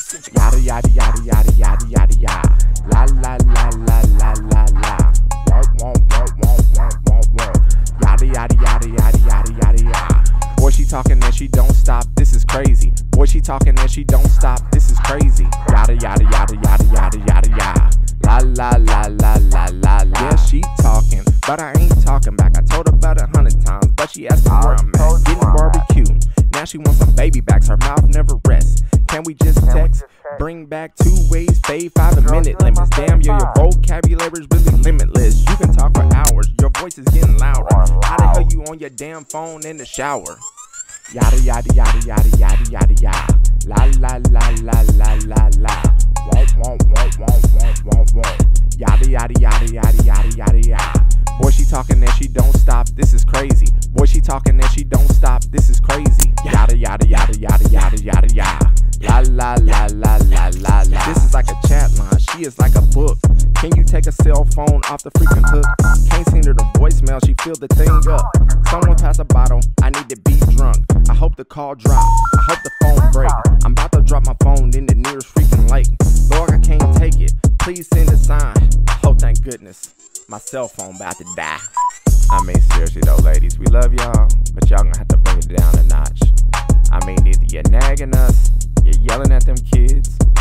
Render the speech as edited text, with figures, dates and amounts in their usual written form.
Yada yada yada yada yada yada yada. La la la la la la la. Won't. Yada yada yada yada yada yada yada. Boy, she talking and she don't stop. This is crazy. Boy, she talking and she don't stop. This is crazy. Yada yada yada yada yada yada yada. La la la la la la la. Yeah, she talking, but I ain't talking back. I told her about 100 times, but she asked me where I'm at. Getting barbecue. Now she wants some baby backs. Her mouth never rests. Can we just text? Bring back 2 ways, fade 5 a minute limits. Damn, yo, your vocabulary's really limitless. You can talk for hours. Your voice is getting louder. How the hell you on your damn phone in the shower? Yada yada yada yada yada yada yada. La la la la la la la. Won't. Yada yada yada yada yada yada yada. Boy, she talking and she don't stop. This is crazy. Boy, she talking and she don't stop. This is crazy. Yada yada yada yada yada yada yada. La la la la la la la. This is like a chat line. She is like a book. Can you take a cell phone off the freaking hook? Can't send her the voicemail. She filled the thing up. Someone pass a bottle. I need to be drunk. I hope the call drop. I hope the phone break. I'm about to drop my phone in the nearest freaking lake. Lord, I can't take it. Please send a sign. Oh, thank goodness. My cell phone about to die. I mean, seriously though, ladies, we love y'all, but y'all gonna have to bring it down a notch. I mean, either you're nagging us, you're yelling at them kids,